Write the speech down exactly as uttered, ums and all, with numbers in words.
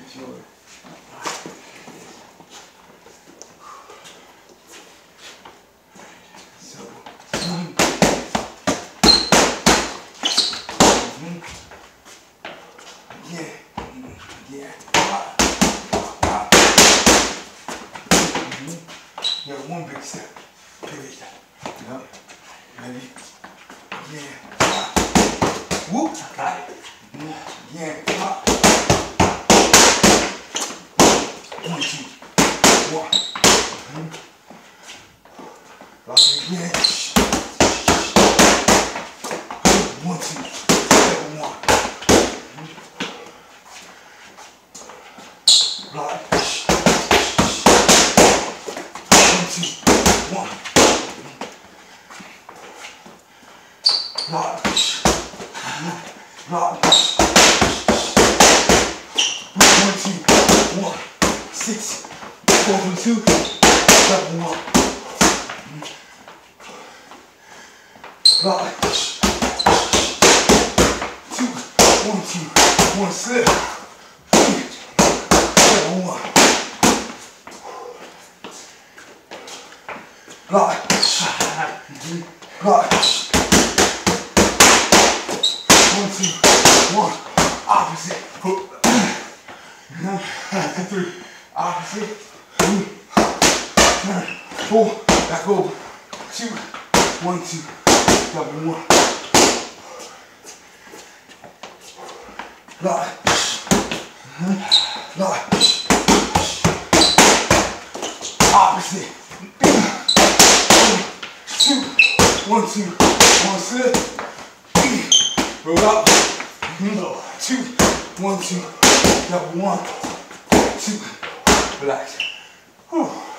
enjoy. So, mm-hmm. yeah, yeah. Mm-hmm. Yeah, one big step. Pivot. Yep. Ready? Yeah. Whoop. Got it. Yeah. One, two, one. Mm-hmm. Lock it again. One, two, seven, one. Lock. One, two, one. Lock. Lock. One, two, one. Six. Four, one, two. Seven, one. Lock. Two. One, two. One, slip. Three. Seven, one. Lock. Lock. One, two, one. Opposite. Three. Opposite. Three. Turn. Four. Back over. Two. One, two. Double one. Lock. Lock. Opposite. Two. One, two. One, slip. Roll up. Two. One, two. Double one. Two. Relax. Whew.